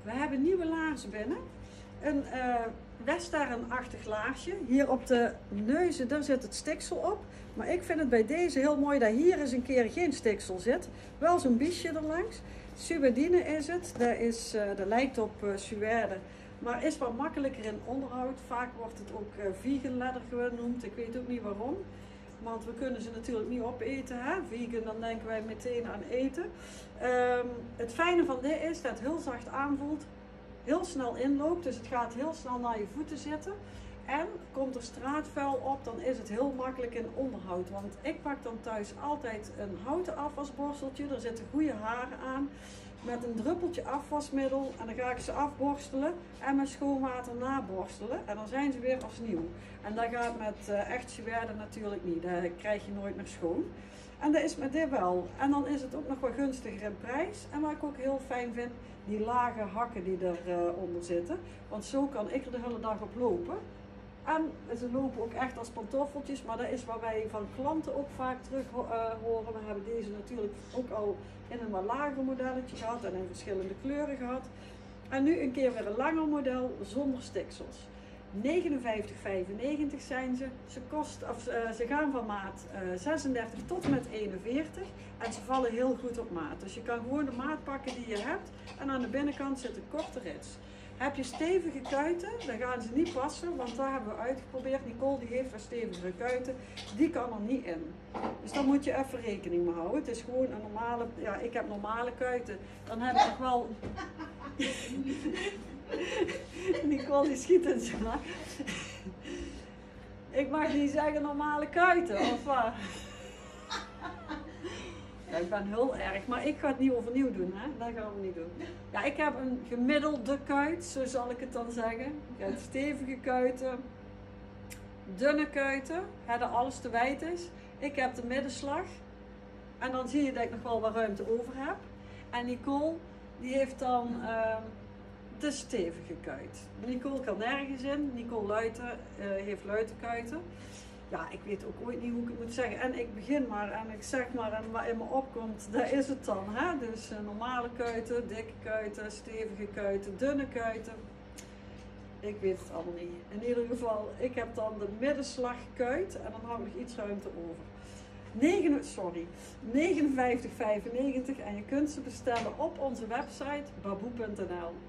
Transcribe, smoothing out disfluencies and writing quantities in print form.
We hebben nieuwe laarzen binnen. Een westernachtig laarsje. Hier op de neuzen, daar zit het stiksel op. Maar ik vind het bij deze heel mooi dat hier eens een keer geen stiksel zit. Wel zo'n biesje erlangs. Suède is het. Dat lijkt op suède. Maar is wat makkelijker in onderhoud. Vaak wordt het ook vegan leather genoemd. Ik weet ook niet waarom. Want we kunnen ze natuurlijk niet opeten. Hè? Vegan, dan denken wij meteen aan eten. Het fijne van dit is dat het heel zacht aanvoelt. Heel snel inloopt. Dus het gaat heel snel naar je voeten zitten. En komt er straatvuil op, dan is het heel makkelijk in onderhoud. Want ik pak dan thuis altijd een houten afwasborsteltje. Er zitten goede haren aan. Met een druppeltje afwasmiddel. En dan ga ik ze afborstelen. En met schoon water naborstelen. En dan zijn ze weer als nieuw. En dat gaat met echt suède natuurlijk niet. Dat krijg je nooit meer schoon. En dat is met dit wel. En dan is het ook nog wat gunstiger in prijs. En wat ik ook heel fijn vind, die lage hakken die eronder zitten. Want zo kan ik er de hele dag op lopen. En ze lopen ook echt als pantoffeltjes, maar dat is wat wij van klanten ook vaak terug horen. We hebben deze natuurlijk ook al in een wat lager modelletje gehad en in verschillende kleuren gehad. En nu een keer weer een langer model zonder stiksels. 59,95 zijn ze. Ze gaan van maat 36 tot en met 41 en ze vallen heel goed op maat. Dus je kan gewoon de maat pakken die je hebt en aan de binnenkant zit een korte rits. Heb je stevige kuiten, dan gaan ze niet passen, want daar hebben we uitgeprobeerd. Nicole die heeft wat stevigere kuiten, die kan er niet in. Dus daar moet je even rekening mee houden. Het is gewoon een normale, ja, ik heb normale kuiten. Dan heb ik nog wel... Nicole die schiet in zijn maag. Ik mag niet zeggen normale kuiten, of wat? Ja, ik ben heel erg, maar ik ga het niet overnieuw doen, hè? Dat gaan we niet doen. Ja, ik heb een gemiddelde kuit, zo zal ik het dan zeggen. Ik heb stevige kuiten, dunne kuiten, dat alles te wijd is. Ik heb de middenslag en dan zie je dat ik nog wel wat ruimte over heb. En Nicole, die heeft dan de stevige kuit. Nicole kan nergens in. Nicole Luiten heeft luitenkuiten. Ja, ik weet ook ooit niet hoe ik het moet zeggen. En ik begin maar en ik zeg maar en wat in me opkomt, dat is het dan. Hè? Dus normale kuiten, dikke kuiten, stevige kuiten, dunne kuiten. Ik weet het allemaal niet. In ieder geval, ik heb dan de middenslagkuit en dan hou ik nog iets ruimte over. 59,95 en je kunt ze bestellen op onze website baboe.nl.